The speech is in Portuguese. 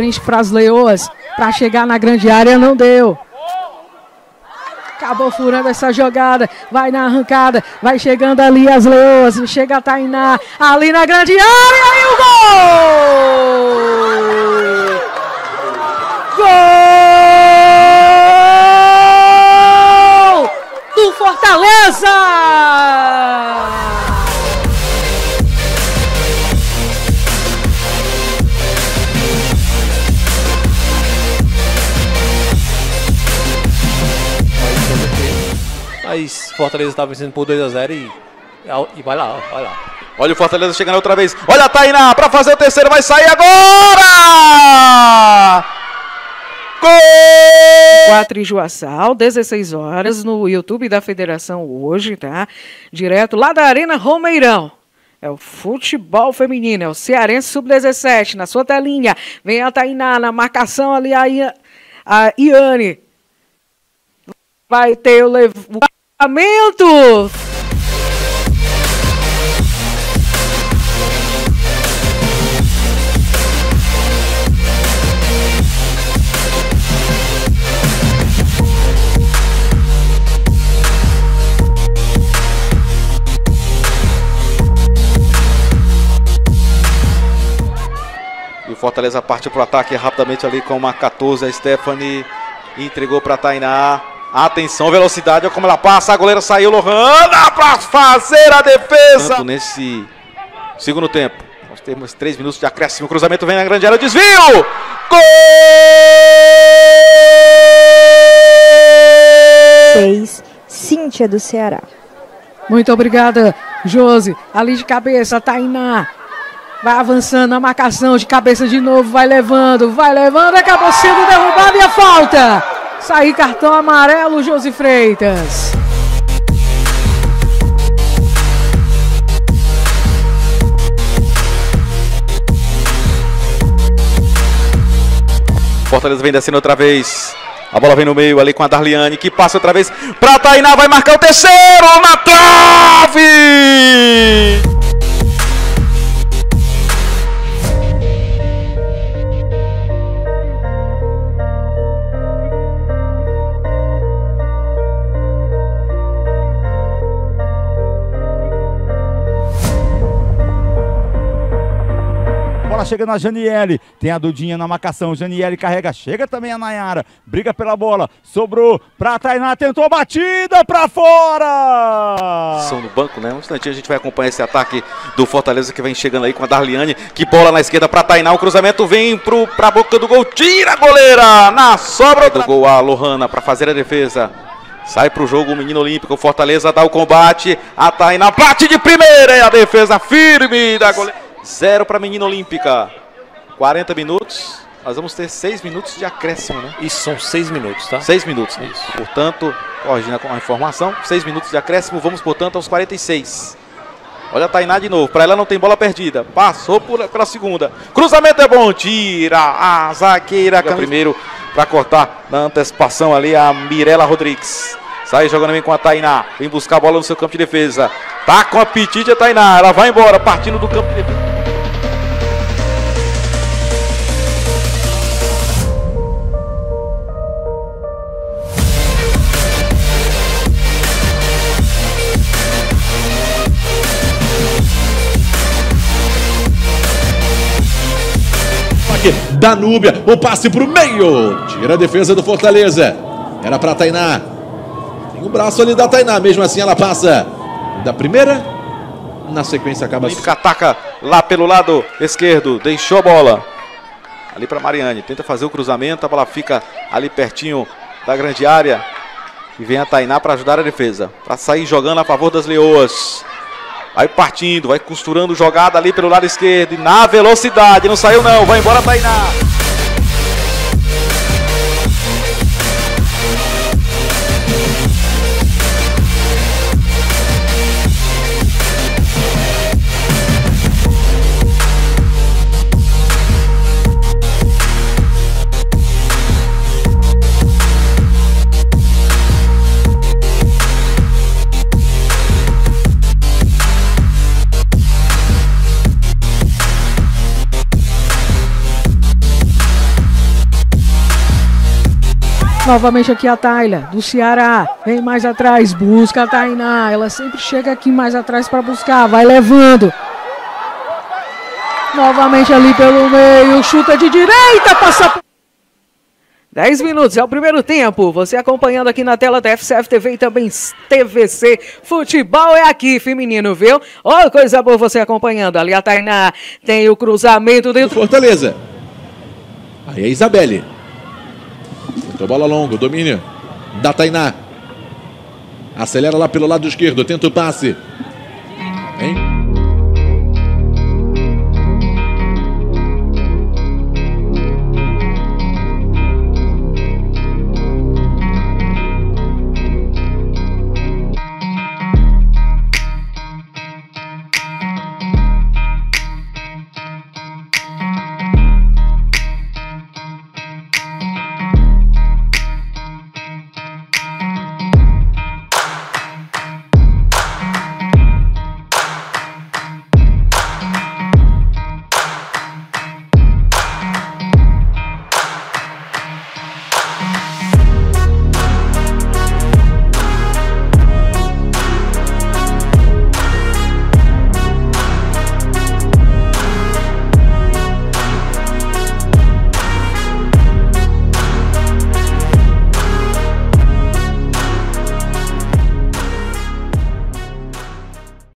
frente para as Leoas, para chegar na grande área, não deu. Acabou furando essa jogada, vai na arrancada, vai chegando ali as Leoas, chega a Tainá, ali na grande área e o gol! Gol do Fortaleza! Mas Fortaleza tá vencendo por 2-0 e vai lá, vai lá. Olha o Fortaleza chegando outra vez. Olha a Tainá para fazer o terceiro, vai sair agora! Gol! 4 em Juaçal, 16 horas, no YouTube da Federação hoje, tá? Direto lá da Arena Romeirão. É o futebol feminino, é o Cearense Sub-17, na sua telinha. Vem a Tainá na marcação ali, a Iane. Vai ter o levantamento. E o Fortaleza partiu para o ataque rapidamente ali com uma 14, a Stephanie entregou para a Tainá. Atenção, velocidade, olha como ela passa, a goleira saiu, Lohana para fazer a defesa. Tanto nesse segundo tempo, nós temos 3 minutos de acréscimo, o cruzamento vem na grande área, o desvio! Gol! 6, Cíntia do Ceará. Muito obrigada, Josi. Ali de cabeça, Tainá. Vai avançando a marcação de cabeça de novo, vai levando, acabou sendo derrubado e a falta. Sai cartão amarelo, Josi Freitas. Fortaleza vem descendo outra vez. A bola vem no meio ali com a Darliane, que passa outra vez para Tainá, vai marcar o terceiro na trave! Chega na Janiele, tem a Dudinha na marcação, Janiele carrega, chega também a Nayara, briga pela bola, sobrou pra Tainá, tentou a batida pra fora! São no banco, né? Um instantinho a gente vai acompanhar esse ataque do Fortaleza que vem chegando aí com a Darliane, que bola na esquerda pra Tainá, o cruzamento vem pra boca do gol, tira a goleira, na sobra do gol a Lohana pra fazer a defesa. Sai pro jogo o menino olímpico, o Fortaleza dá o combate, a Tainá bate de primeira e a defesa firme da goleira. 0 para a menina olímpica. 40 minutos. Nós vamos ter 6 minutos de acréscimo, né? Isso, são 6 minutos, tá? 6 minutos. Isso. Portanto, corrigindo a informação, 6 minutos de acréscimo. Vamos, portanto, aos 46. Olha a Tainá de novo. Para ela não tem bola perdida. Passou pela segunda. Cruzamento é bom. Tira a zagueira. Primeiro para cortar na antecipação ali a Mirela Rodrigues. Sai jogando bem com a Tainá. Vem buscar a bola no seu campo de defesa. Tá com apetite a Tainá. Ela vai embora, partindo do campo de defesa. Danúbia, o passe pro meio. Tira a defesa do Fortaleza. Era pra Tainá. Tem o braço ali da Tainá. Mesmo assim ela passa da primeira. Na sequência acaba... Olímpica ataca lá pelo lado esquerdo. Deixou a bola. Ali pra Mariane. Tenta fazer o cruzamento. A bola fica ali pertinho da grande área. E vem a Tainá para ajudar a defesa. Para sair jogando a favor das Leoas. Vai partindo, vai costurando jogada ali pelo lado esquerdo. E na velocidade, não saiu não, vai embora Tainá. Novamente aqui a Tayla, do Ceará. Vem mais atrás, busca a Tainá. Ela sempre chega aqui mais atrás para buscar. Vai levando. Novamente ali pelo meio. Chuta de direita, passa... 10 minutos, é o primeiro tempo. Você acompanhando aqui na tela da FCF TV e também TVC. Futebol é aqui, feminino, viu? Olha coisa boa você acompanhando. Ali a Tainá tem o cruzamento dentro. Fortaleza. Aí é Isabelle. Tentou bola longa, domínio da Tainá. Acelera lá pelo lado esquerdo, tenta o passe.